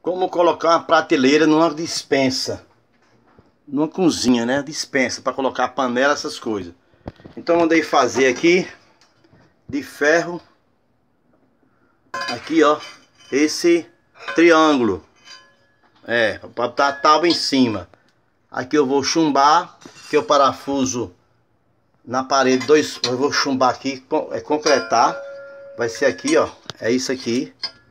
Como colocar uma prateleira numa despensa, numa cozinha, né? Despensa para colocar panela, essas coisas. Então mandei fazer aqui de ferro, aqui ó, esse triângulo, para botar a tábua em cima. Aqui eu vou chumbar, que é o parafuso na parede, eu vou chumbar aqui, concretar. Vai ser aqui ó, é isso aqui.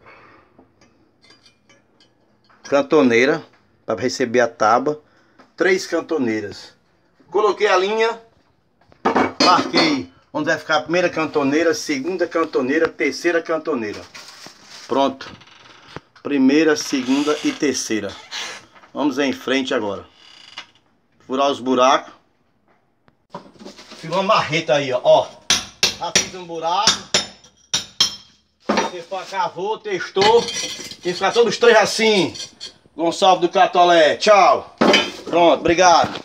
Cantoneira para receber a tábua, 3 cantoneiras. Coloquei a linha, marquei onde vai ficar a primeira cantoneira, segunda cantoneira, terceira cantoneira. Pronto. Primeira, segunda e terceira. Vamos em frente agora. Furar os buracos. Ficou uma marreta aí, ó. Já fiz um buraco. Você cavou, testou. Tem que ficar todos 3 assim. Gonçalves do Catolé. Tchau. Pronto, obrigado.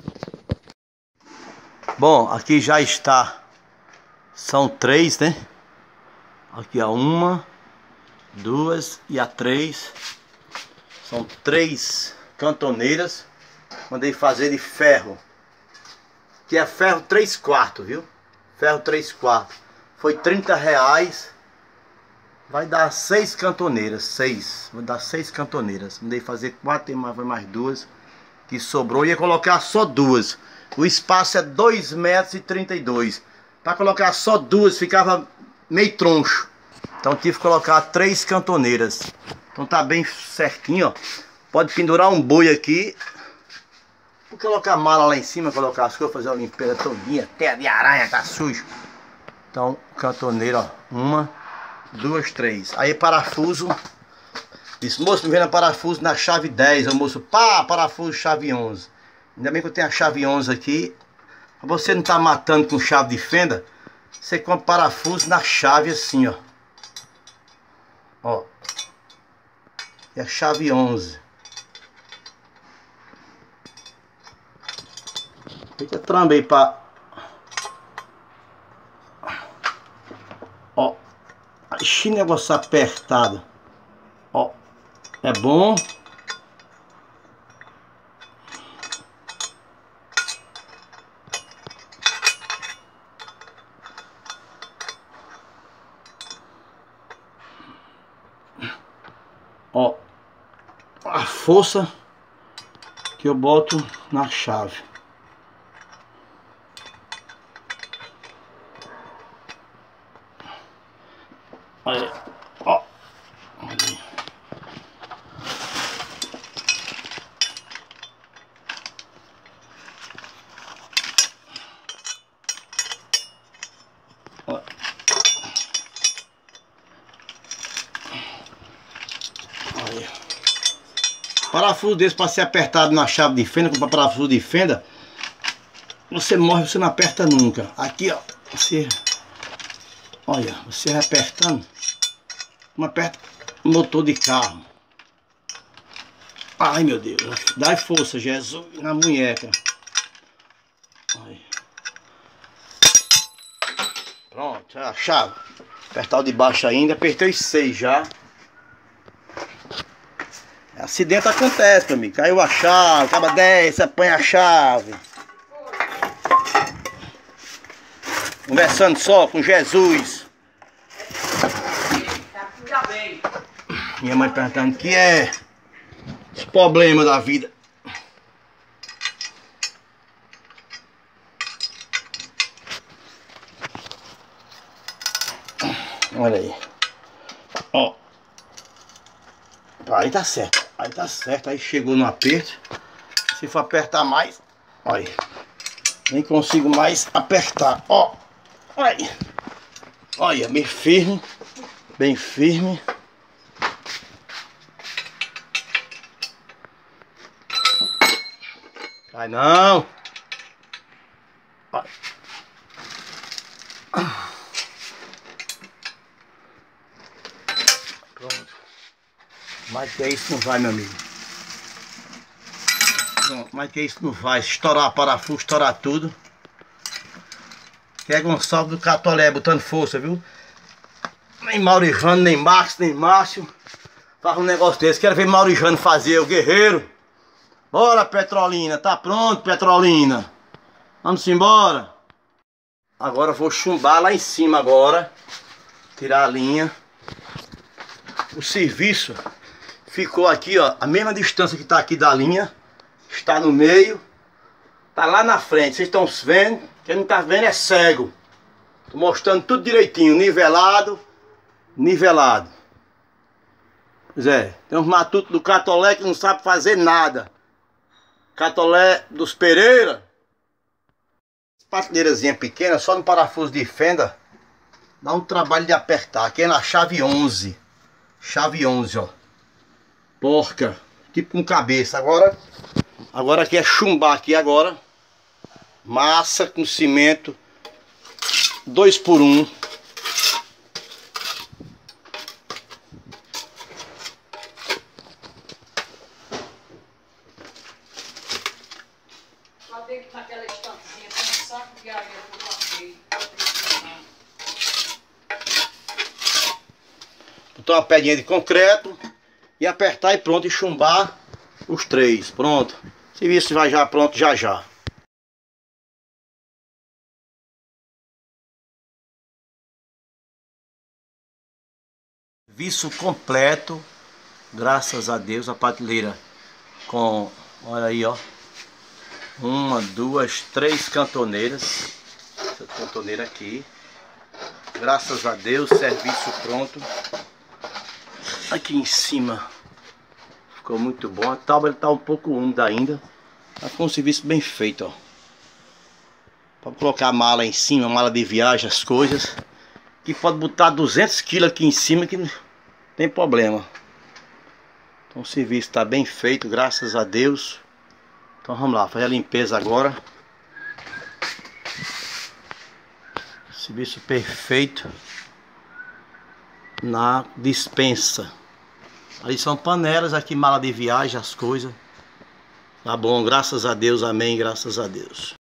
Bom, aqui já está. São 3, né? Aqui a 1, 2 e a 3. São 3 cantoneiras. Mandei fazer de ferro. Que é ferro 3/4, viu? Ferro 3/4. Foi R$30. Vai dar 6 cantoneiras. 6. Vai dar 6 cantoneiras. Mandei fazer 4, tem mais 2 que sobrou. Ia colocar só 2. O espaço é 2,32 m. Para colocar só 2 ficava meio troncho. Então tive que colocar 3 cantoneiras. Então tá bem certinho, ó. Pode pendurar um boi aqui. Vou colocar a mala lá em cima, colocar as coisas, fazer uma limpeza todinha. Terra de aranha, tá sujo. Então, cantoneira, ó. 1, 2, 3. Aí parafuso. Disse, moço, me vendo parafuso na chave 10. O moço, pá, parafuso chave 11. Ainda bem que eu tenho a chave 11 aqui. Pra você não tá matando com chave de fenda, você compra parafuso na chave assim, ó. Ó. E a chave 11. Fica tramba aí pra... Ó. Ixi, negócio apertado. Ó. É bom. Ó. A força que eu boto na chave. Olha, ó. Olha. Parafuso desse para ser apertado na chave de fenda, com parafuso de fenda, você morre, você não aperta nunca. Aqui, ó, você, olha, você vai apertando, não aperta motor de carro. Ai, meu Deus, dá força, Jesus, na munheca. Olha. Pronto, a chave. Apertar o de baixo ainda, apertei os 6 já. Acidente acontece, meu amigo. Caiu a chave, acaba 10, você apanha a chave. Conversando só com Jesus. Minha mãe perguntando o que é os problemas da vida. Olha aí. Ó. Aí tá certo. Aí tá certo. Aí chegou no aperto. Se for apertar mais, olha. Nem consigo mais apertar. Ó. Olha. Olha, bem firme. Bem firme. Vai não. Olha. Pronto. Mais que isso não vai, meu amigo. Pronto, mais que isso não vai. Estourar parafuso, estourar tudo. Que é Gonçalves do Catolé, botando força, viu? Nem Maurivano, nem Max, nem Márcio. faz um negócio desse. Quero ver Maurijano fazer, o guerreiro. Bora, Petrolina. Tá pronto, Petrolina. Vamos embora. Agora eu vou chumbar lá em cima agora. Tirar a linha. O serviço ficou aqui, ó. A mesma distância que tá aqui da linha. Está no meio. Tá lá na frente. Vocês estão vendo? Quem não tá vendo é cego. Tô mostrando tudo direitinho. Nivelado. Nivelado. Pois é. Tem uns matutos do Catolé que não sabe fazer nada. Catolé dos Pereira. Prateleirazinha pequena, só no parafuso de fenda. Dá um trabalho de apertar. Aqui é na chave 11. Chave 11, ó. Porca. Tipo com cabeça. Agora aqui é chumbar aqui agora. Massa com cimento. 2 por 1. Naquela estantezinha com um saco de areia que eu guardei. Botar uma pedrinha de concreto e apertar e pronto, e chumbar os 3. Pronto. O serviço vai já pronto já já. Serviço completo. Graças a Deus, a prateleira com, olha aí, ó. 1, 2, 3 cantoneiras. Essa cantoneira aqui. Graças a Deus, serviço pronto. Aqui em cima ficou muito bom. A tábua está um pouco úmida ainda. Mas foi um serviço bem feito, ó. Pode colocar a mala em cima, mala de viagem, as coisas. Que pode botar 200 kg aqui em cima que não tem problema. Então o serviço está bem feito, graças a Deus. Então vamos lá, fazer a limpeza agora. Serviço perfeito na dispensa. Ali são panelas, aqui mala de viagem, as coisas. Tá bom, graças a Deus, amém, graças a Deus.